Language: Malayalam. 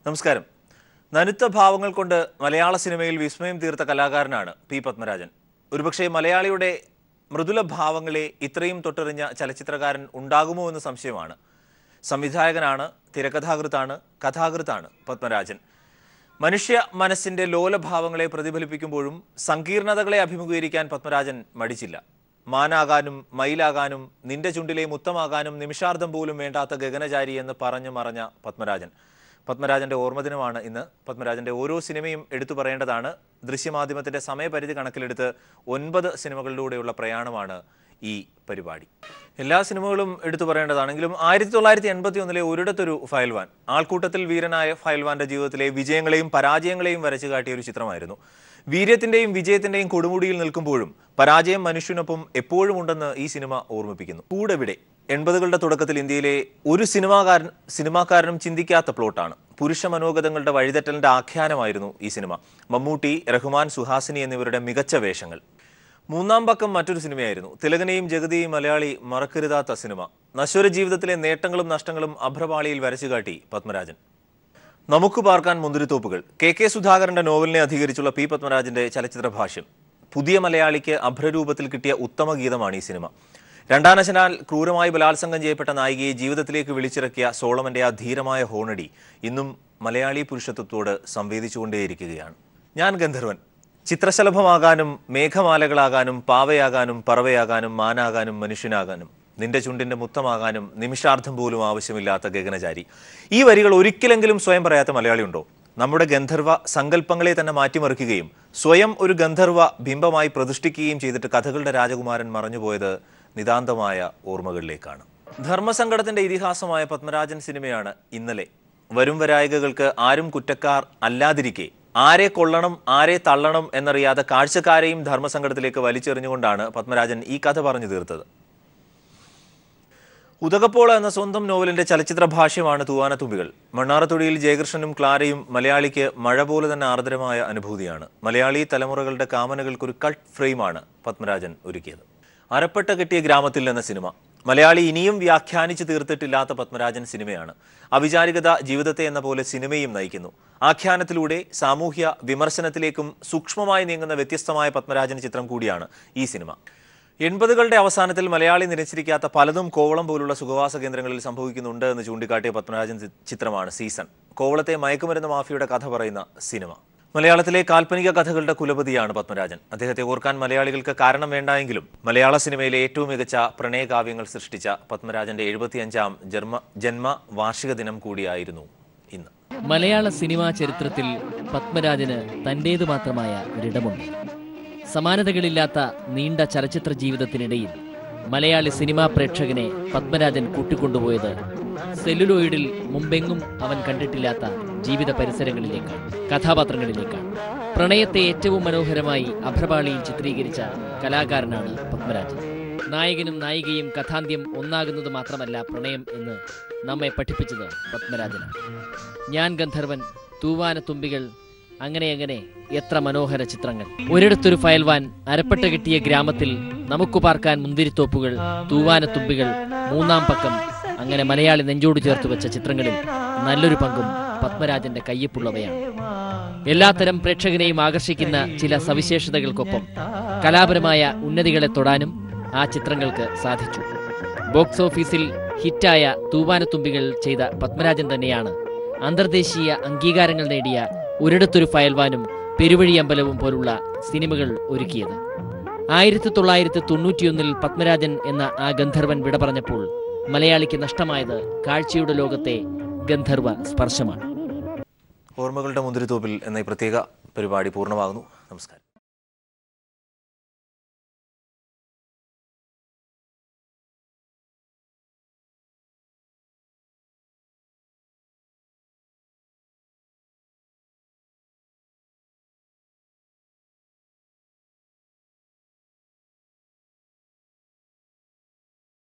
നമസ്കാരം. നനുത്ത ഭാവങ്ങൾ കൊണ്ട് മലയാള സിനിമയിൽ വിസ്മയം തീർത്ത കലാകാരനാണ് പി പത്മരാജൻ. ഒരുപക്ഷെ മലയാളിയുടെ മൃദുല ഭാവങ്ങളെ ഇത്രയും തൊട്ടെറിഞ്ഞ ചലച്ചിത്രകാരൻ ഉണ്ടാകുമോ എന്ന് സംശയമാണ്. സംവിധായകനാണ്, തിരക്കഥാകൃത്താണ്, കഥാകൃത്താണ് പത്മരാജൻ. മനുഷ്യ മനസ്സിന്റെ ലോലഭാവങ്ങളെ പ്രതിഫലിപ്പിക്കുമ്പോഴും സങ്കീർണതകളെ അഭിമുഖീകരിക്കാൻ പത്മരാജൻ മടിച്ചില്ല. മാനാകാനും മയിലാകാനും നിന്റെ ചുണ്ടിലെ മുത്തമാകാനും നിമിഷാർദ്ധം പോലും വേണ്ടാത്ത ഗഗനചാരി എന്ന് പറഞ്ഞു മറഞ്ഞ പത്മരാജന്റെ ഓർമ്മദിനമാണ് ഇന്ന്. പത്മരാജന്റെ ഓരോ സിനിമയും എടുത്തു പറയേണ്ടതാണ്. ദൃശ്യമാധ്യമത്തിന്റെ സമയപരിധി കണക്കിലെടുത്ത് 9 സിനിമകളിലൂടെയുള്ള പ്രയാണമാണ് ഈ പരിപാടി. എല്ലാ സിനിമകളും എടുത്തു പറയേണ്ടതാണെങ്കിലും 1981 ഒരിടത്തൊരു ഫയൽവാൻ, ആൾക്കൂട്ടത്തിൽ വീരനായ ഫയൽവാന്റെ ജീവിതത്തിലെ വിജയങ്ങളെയും പരാജയങ്ങളെയും വരച്ചു കാട്ടിയ ഒരു ചിത്രമായിരുന്നു. വീര്യത്തിന്റെയും വിജയത്തിന്റെയും കൊടുമുടിയിൽ നിൽക്കുമ്പോഴും പരാജയം മനുഷ്യനൊപ്പം എപ്പോഴും ഉണ്ടെന്ന് ഈ സിനിമ ഓർമ്മിപ്പിക്കുന്നു. കൂടെവിടെ 80കളുടെ തുടക്കത്തിൽ ഇന്ത്യയിലെ ഒരു സിനിമാക്കാരനും ചിന്തിക്കാത്ത പ്ലോട്ടാണ്. പുരുഷ മനോഗതങ്ങളുടെ വഴിതെറ്റലിന്റെ ആഖ്യാനമായിരുന്നു ഈ സിനിമ. മമ്മൂട്ടി, റഹ്മാൻ, സുഹാസിനി എന്നിവരുടെ മികച്ച വേഷങ്ങൾ. മൂന്നാം പക്കം മറ്റൊരു സിനിമയായിരുന്നു. തിലകനെയും ജഗതിയെയും മലയാളി മറക്കരുതാത്ത സിനിമ. നശ്വര ജീവിതത്തിലെ നേട്ടങ്ങളും നഷ്ടങ്ങളും അഭ്രപാളിയിൽ വരച്ചുകാട്ടി പത്മരാജൻ. നമുക്ക് പാർക്കാൻ മുന്തിരിത്തോപ്പുകൾ, കെ സുധാകരന്റെ നോവലിനെ അധികരിച്ചുള്ള പി പത്മരാജന്റെ ചലച്ചിത്ര ഭാഷ്യം. പുതിയ മലയാളിക്ക് അഭ്രരൂപത്തിൽ കിട്ടിയ ഉത്തമ ഗീതമാണ് ഈ സിനിമ. രണ്ടാനശനാൽ ക്രൂരമായി ബലാത്സംഗം ചെയ്യപ്പെട്ട നായികയെ ജീവിതത്തിലേക്ക് വിളിച്ചിറക്കിയ സോളമന്റെ ആ ധീരമായ ഹോണടി ഇന്നും മലയാളി പുരുഷത്വത്തോട് സംവേദിച്ചുകൊണ്ടേയിരിക്കുകയാണ്. ഞാൻ ഗന്ധർവൻ. ചിത്രശലഭമാകാനും മേഘമാലകളാകാനും പാവയാകാനും പറവയാകാനും മാനാകാനും മനുഷ്യനാകാനും നിന്റെ ചുണ്ടിന്റെ മുത്തമാകാനും നിമിഷാർദ്ധം പോലും ആവശ്യമില്ലാത്ത ഗഗനചാരി. ഈ വരികൾ ഒരിക്കലെങ്കിലും സ്വയം പറയാത്ത മലയാളിയുണ്ടോ? നമ്മുടെ ഗന്ധർവ സങ്കല്പങ്ങളെ തന്നെ മാറ്റിമറിക്കുകയും സ്വയം ഒരു ഗന്ധർവ ബിംബമായി പ്രതിഷ്ഠിക്കുകയും ചെയ്തിട്ട് കഥകളുടെ രാജകുമാരൻ മറഞ്ഞുപോയത് നിതാന്തമായ ഓർമ്മകളിലേക്കാണ്. ധർമ്മസങ്കടത്തിന്റെ ഇതിഹാസമായ പത്മരാജൻ സിനിമയാണ് ഇന്നലെ. വരും വരായികകൾക്ക് ആരും കുറ്റക്കാർ അല്ലാതിരിക്കെ ആരെ കൊള്ളണം ആരെ തള്ളണം എന്നറിയാതെ കാഴ്ചക്കാരെയും ധർമ്മസങ്കടത്തിലേക്ക് വലിച്ചെറിഞ്ഞുകൊണ്ടാണ് പത്മരാജൻ ഈ കഥ പറഞ്ഞു തീർത്തത്. ഉദകപ്പോള എന്ന സ്വന്തം നോവലിന്റെ ചലച്ചിത്ര ഭാഷ്യമാണ് തൂവാനത്തുമ്പികൾ. മണ്ണാറത്തൊടിയിൽ ജയകൃഷ്ണനും ക്ലാരയും മലയാളിക്ക് മഴ പോലെ തന്നെ ആർദ്രമായ അനുഭൂതിയാണ്. മലയാളി തലമുറകളുടെ കാമനകൾക്കൊരു കട്ട് ഫ്രെയിമാണ് പത്മരാജൻ ഒരുക്കിയത്. അരപ്പട്ട കെട്ടിയ ഗ്രാമത്തിൽ എന്ന സിനിമ മലയാളി ഇനിയും വ്യാഖ്യാനിച്ചു തീർത്തിട്ടില്ലാത്ത പത്മരാജൻ സിനിമയാണ്. അവിചാരികത ജീവിതത്തെ എന്ന പോലെ സിനിമയും നയിക്കുന്നു. ആഖ്യാനത്തിലൂടെ സാമൂഹ്യ വിമർശനത്തിലേക്കും സൂക്ഷ്മമായി നീങ്ങുന്ന വ്യത്യസ്തമായ പത്മരാജൻ ചിത്രം കൂടിയാണ് ഈ സിനിമ. 80കളുടെ അവസാനത്തിൽ മലയാളി നിരച്ചിരിക്കാത്ത പലതും കോവളം പോലുള്ള സുഖവാസ കേന്ദ്രങ്ങളിൽ സംഭവിക്കുന്നുണ്ട് എന്ന് ചൂണ്ടിക്കാട്ടിയ പത്മരാജൻ ചിത്രമാണ് സീസൺ. കോവളത്തെ മയക്കുമരുന്ന് മാഫിയയുടെ കഥ പറയുന്ന സിനിമ. മലയാളത്തിലെ കാൽപ്പനിക കഥകളുടെ കുലപതിയാണ് പത്മരാജൻ. അദ്ദേഹത്തെ ഓർക്കാൻ മലയാളികൾക്ക് കാരണം വേണ്ടായെങ്കിലും മലയാള സിനിമയിലെ ഏറ്റവും മികച്ച പ്രണയകാവ്യങ്ങൾ സൃഷ്ടിച്ച പത്മരാജന്റെ 75ാം ജന്മ വാർഷിക ദിനം കൂടിയായിരുന്നു ഇന്ന്. മലയാള സിനിമാ ചരിത്രത്തിൽ പത്മരാജന് തന്റേതു മാത്രമായ ഒരിടമുണ്ട്. സമാനതകളില്ലാത്ത നീണ്ട ചലച്ചിത്ര ജീവിതത്തിനിടയിൽ മലയാളി സിനിമാ പ്രേക്ഷകനെ പത്മരാജൻ കൂട്ടിക്കൊണ്ടുപോയത് സെല്ലുലോയിഡിൽ മുമ്പെങ്ങും അവൻ കണ്ടിട്ടില്ലാത്ത ജീവിത പരിസരങ്ങളിലേക്കാണ്, കഥാപാത്രങ്ങളിലേക്കാണ്. പ്രണയത്തെ ഏറ്റവും മനോഹരമായി അഭ്രപാളിയിൽ ചിത്രീകരിച്ച കലാകാരനാണ് പത്മരാജൻ. നായകനും നായികയും കഥാന്ത്യം ഒന്നാകുന്നത് മാത്രമല്ല പ്രണയം എന്ന് നമ്മെ പഠിപ്പിച്ചത് പത്മരാജനാണ്. ഞാൻ ഗന്ധർവൻ, തൂവാനത്തുമ്പികൾ, അങ്ങനെ എത്ര മനോഹര ചിത്രങ്ങൾ. ഒരിടത്തൊരു ഫയൽവാൻ, അരപ്പട്ട കിട്ടിയ ഗ്രാമത്തിൽ, നമുക്ക് പാർക്കാൻ മുന്തിരിത്തോപ്പുകൾ, തൂവാനത്തുമ്പികൾ, മൂന്നാം പക്കം, അങ്ങനെ മലയാളി നെഞ്ചോട് ചേർത്ത് വെച്ച ചിത്രങ്ങളിൽ നല്ലൊരു പങ്കും പത്മരാജന്റെ കയ്യൊപ്പുള്ളവയാണ്. എല്ലാത്തരം പ്രേക്ഷകനെയും ആകർഷിക്കുന്ന ചില സവിശേഷതകൾക്കൊപ്പം കലാപരമായ ഉന്നതികളെ തൊടാനും ആ ചിത്രങ്ങൾക്ക് സാധിച്ചു. ബോക്സ് ഓഫീസിൽ ഹിറ്റായ തൂവാനത്തുമ്പികൾ ചെയ്ത പത്മരാജൻ തന്നെയാണ് അന്തർദേശീയ അംഗീകാരങ്ങൾ നേടിയ ഒരിടത്തൊരു ഫയൽവാനും പെരുവഴിയമ്പലവും പോലുള്ള സിനിമകൾ ഒരുക്കിയത്. 1991 പത്മരാജൻ എന്ന ആ ഗന്ധർവൻ വിട പറഞ്ഞപ്പോൾ മലയാളിക്ക് നഷ്ടമായത് കാഴ്ചയുടെ ലോകത്തെ ഗന്ധർവ സ്പർശമാണ്. ഓർമ്മകളുടെ മുന്തിരിത്തോപ്പിൽ എന്ന ഈ പ്രത്യേക പരിപാടി പൂർണ്ണമാകുന്നു. നമസ്കാരം.